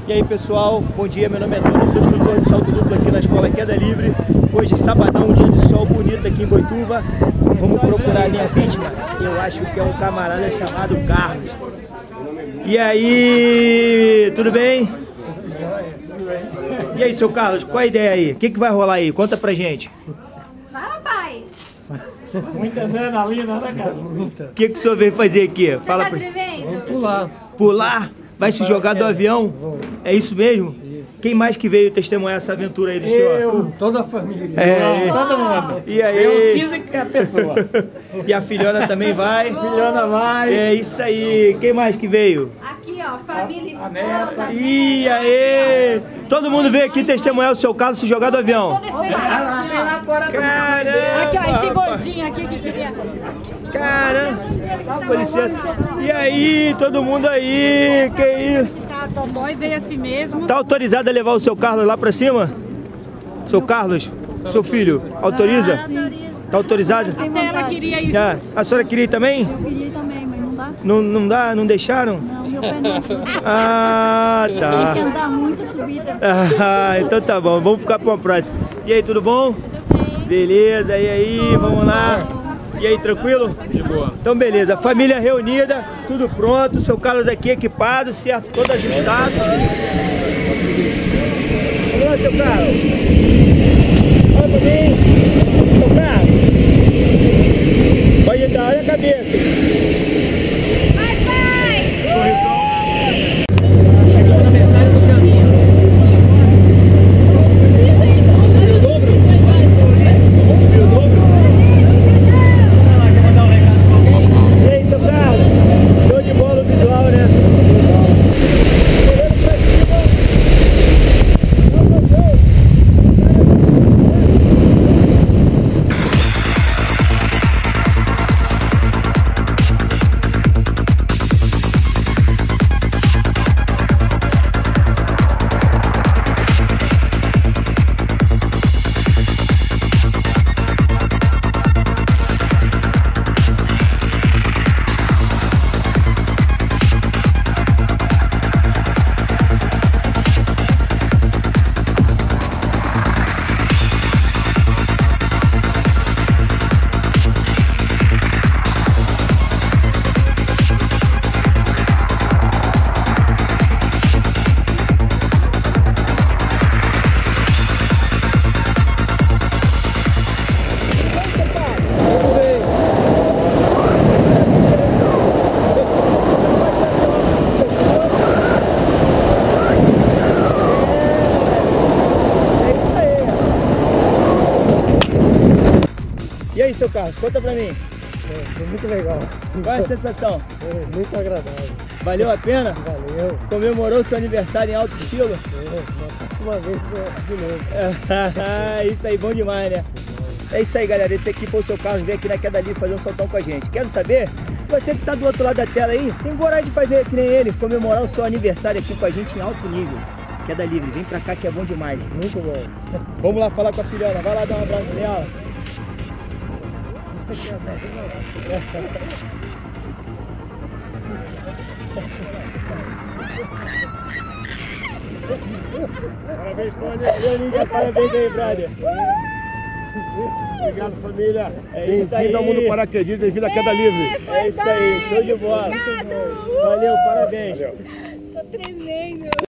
E aí pessoal, bom dia, meu nome é Antônio, sou instrutor de salto duplo aqui na Escola Queda Livre. Hoje sabadão, um dia de sol bonito aqui em Boituva. Vamos procurar a minha vítima, eu acho que é um camarada chamado Carlos. E aí, tudo bem? E aí, seu Carlos, qual a ideia aí? O que vai rolar aí? Conta pra gente. Fala, pai. Muita adrenalina, né, cara? O que o senhor veio fazer aqui? Fala pra gente. Vamos pular. Pular? Vai se jogar do avião? É isso mesmo? Quem mais que veio testemunhar essa aventura aí do senhor? Eu, toda a família. É. Todo mundo. E aí? Tem uns 15 pessoas. E a filhona também vai? A filhona vai. É isso aí. Quem mais que veio? Aqui, ó, família A neta. toda. E aí? Todo mundo veio aqui testemunhar o seu Carlos se jogar do avião. Caramba! Aqui, ó, esse rapaz. gordinho aqui que queria. Caramba! Com licença. E aí, todo mundo aí? Que isso? Tá, Todói veio assim mesmo. Tá autorizado a levar o seu Carlos lá pra cima? Seu Carlos? Seu filho? Autoriza? Tá autorizado? Até ela queria ir. Ah, a senhora queria ir também? Eu queria também, mas não dá. Não dá? Não deixaram? Não, meu pé não. Ah, Tem que tá. andar muito subida. Ah, então tá bom. Vamos ficar pra uma próxima. E aí, tudo bom? Beleza, e aí? Vamos lá. E aí, tranquilo? De boa. Então, beleza. Família reunida, tudo pronto. Seu Carlos aqui equipado, certo? Todo ajustado. Vamos lá, seu Carlos. Olha pra mim. Seu Carlos. Pode dar, olha a cabeça. Vai, pai. Chegou na metade do caminho. E aí, seu Carlos? Show de bola o visual, né? E aí, seu Carlos, conta pra mim. Foi muito legal. Qual é a sensação? Foi muito agradável. Valeu a pena? Valeu. Comemorou seu aniversário em alto estilo? Uma vez de novo. Isso aí, bom demais, né? É isso aí, galera. Esse aqui foi o seu Carlos, veio aqui na Queda Livre fazer um soltão com a gente. Quero saber, você que tá do outro lado da tela aí, tem coragem de fazer que nem ele, comemorar o seu aniversário aqui com a gente em alto nível. Queda Livre, vem pra cá que é bom demais. Muito bom. Vamos lá falar com a filhona, vai lá dar um abraço nela. Parabéns pela alegria, parabéns aí, brother. Obrigado, família. É isso aí. Bem-vindo ao mundo paraquedista, bem-vindo à Queda Livre. É isso aí, show de bola. Valeu, parabéns. Tô tremendo.